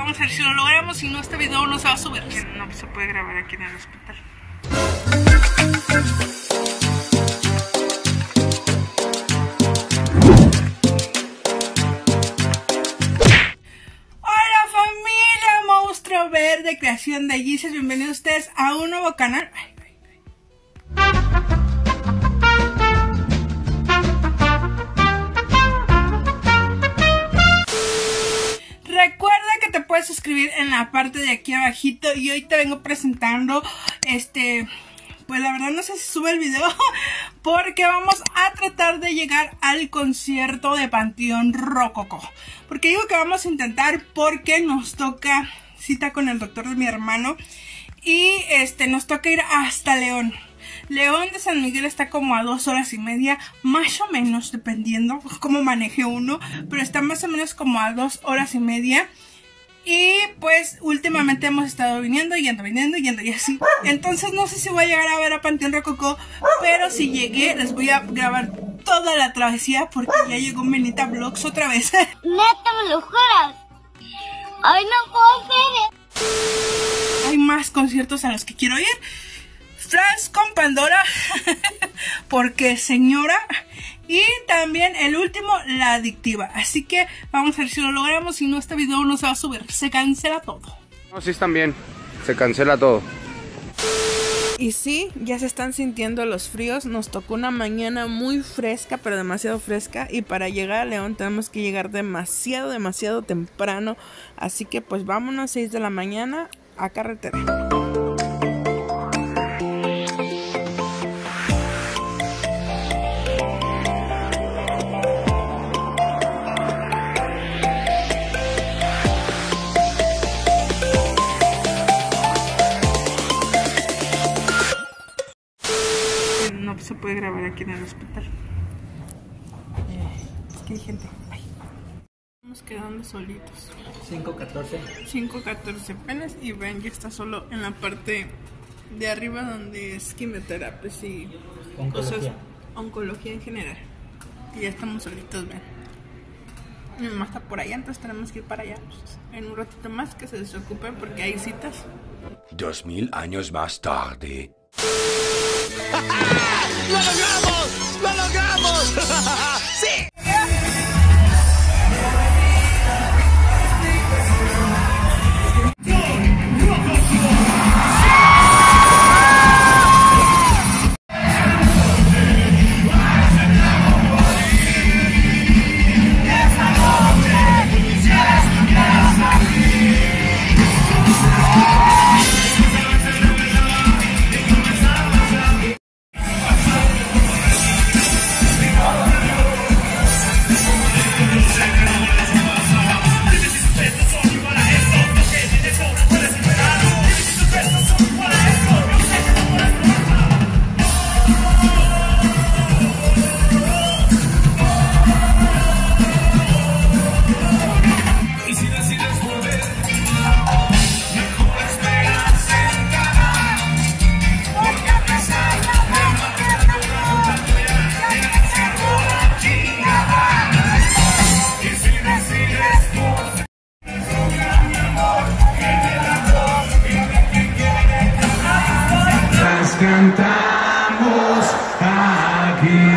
vamos a ver si lo logramos. Si no, este video no se va a subir. No se puede grabar aquí en el hospital. Hola familia Monstruo Verde, creación de Jesus. Bienvenidos ustedes a un nuevo canal. Recuerda que te puedes suscribir en la parte de aquí abajito. Y hoy te vengo presentando pues la verdad no sé si sube el video porque vamos a tratar de llegar al concierto de Panteón Rococó. Porque digo que vamos a intentar porque nos toca cita con el doctor de mi hermano. Y nos toca ir hasta León. León de San Miguel está como a 2 horas y media, más o menos, dependiendo cómo maneje uno, pero está más o menos como a 2 horas y media. Y pues últimamente hemos estado viniendo, yendo y así. Entonces no sé si voy a llegar a ver a Panteón Rococó, pero si llegué les voy a grabar toda la travesía porque ya llegó Menita Vlogs otra vez. Neta, me lo juras. Ay, no puedo creer. Hay más conciertos a los que quiero ir. Flash con Pandora, porque señora, y también el último, La Adictiva. Así que vamos a ver si lo logramos. Si no, este video no se va a subir, se cancela todo. No, sí están bien, se cancela todo. Y sí, ya se están sintiendo los fríos. Nos tocó una mañana muy fresca, pero demasiado fresca. Y para llegar a León tenemos que llegar demasiado temprano. Así que pues vámonos 6 de la mañana a carretera. No se puede grabar aquí en el hospital. Es que hay gente. Ay. Estamos quedando solitos. 5:14 apenas. Y Ben ya está solo en la parte de arriba donde es quimioterapia y cosas, oncología en general. Y ya estamos solitos, Ben. Mi mamá está por allá, entonces tenemos que ir para allá en un ratito más que se desocupen porque hay citas. 2000 años más tarde. ¡Lo logramos! ¡Lo logramos! ¡Sí! Cantamos aquí,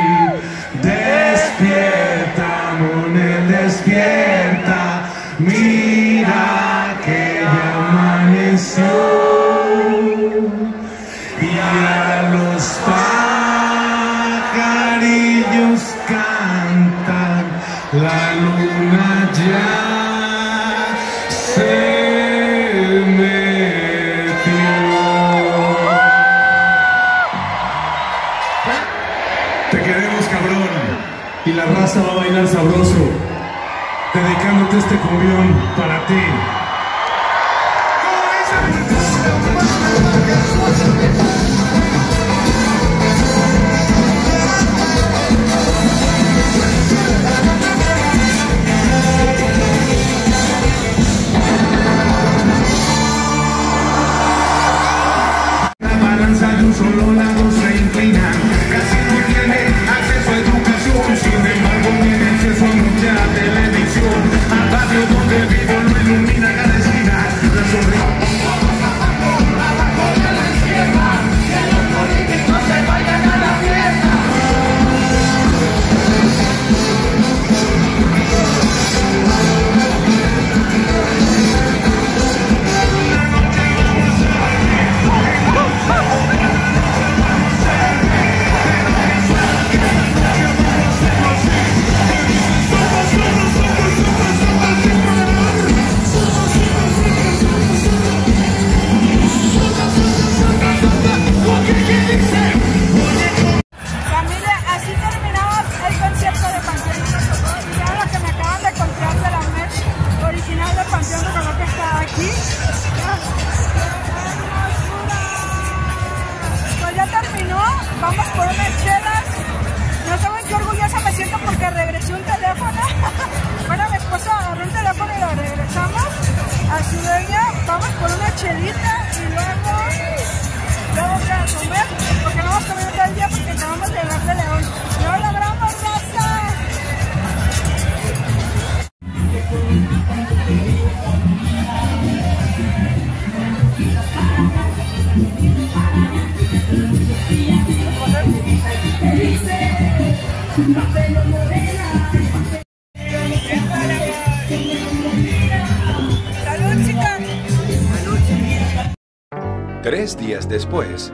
despierta, Monel, despierta, mira que ya amaneció, y a los pajarillos cantan, la luna ya se y la raza va a bailar sabroso, dedicándote este cumbión para ti. La balanza de un solo lado se inclina, casi no tiene acceso a educación, sin embargo tiene acceso a mucha televisión, al barrio donde vivo lo ilumina. chelita y luego para comer, porque no vamos a comer todo el día porque acabamos de llegar de León. ¡No logramos, raza! ¡Salud, chica! 3 días después.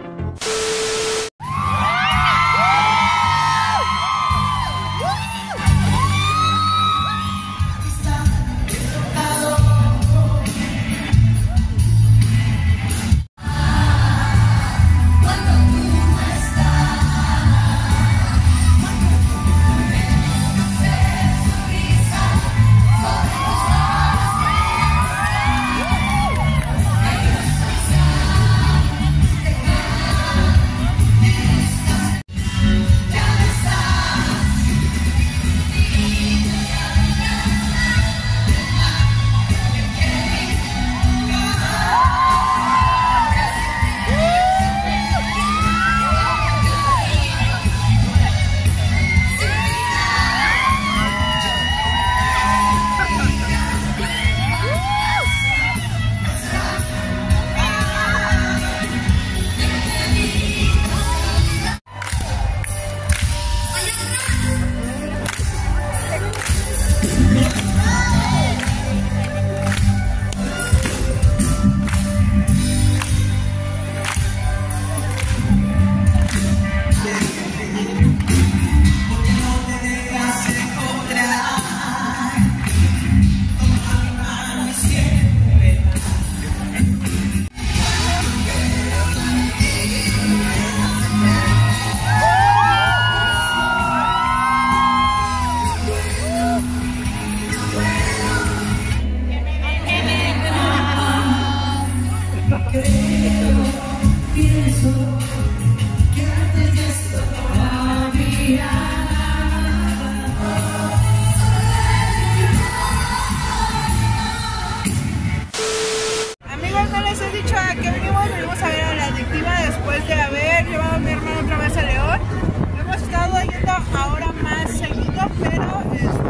Amigos, no les he dicho a qué venimos. Venimos a ver a La Adictiva después de haber llevado a mi hermano otra vez a León. Hemos estado yendo ahora más seguido, pero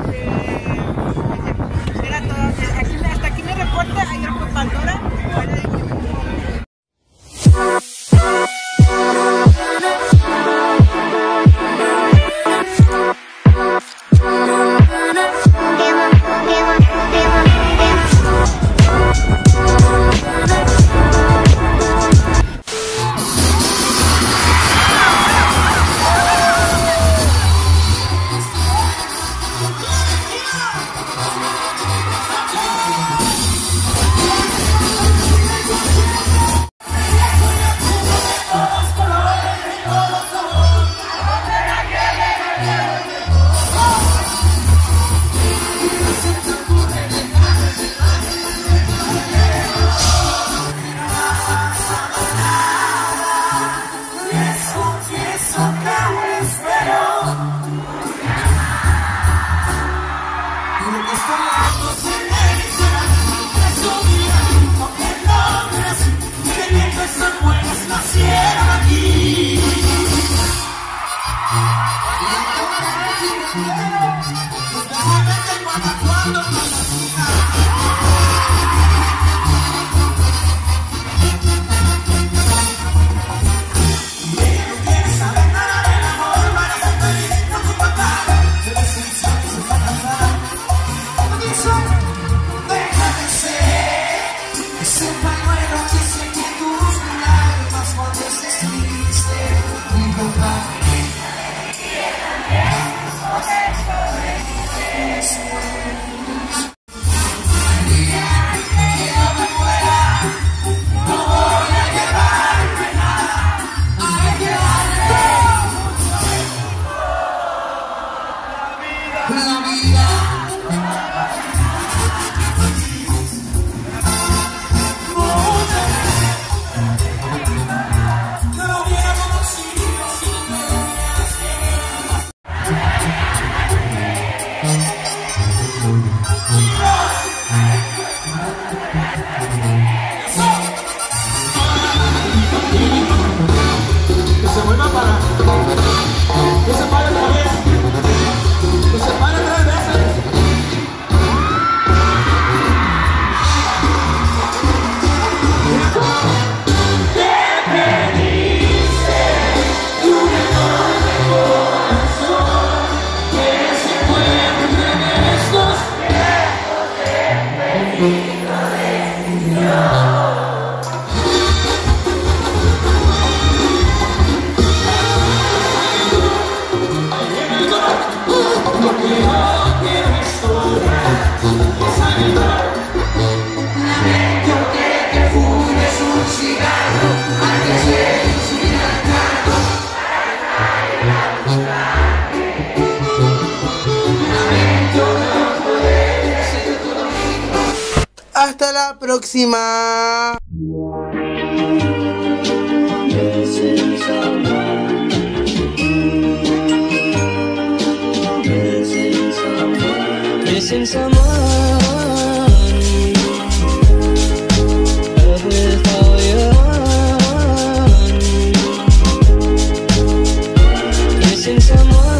era todo. Hasta aquí mi reporte. Ayer fue Pandora. Hasta la próxima. Missing someone with all your heart. Missing someone.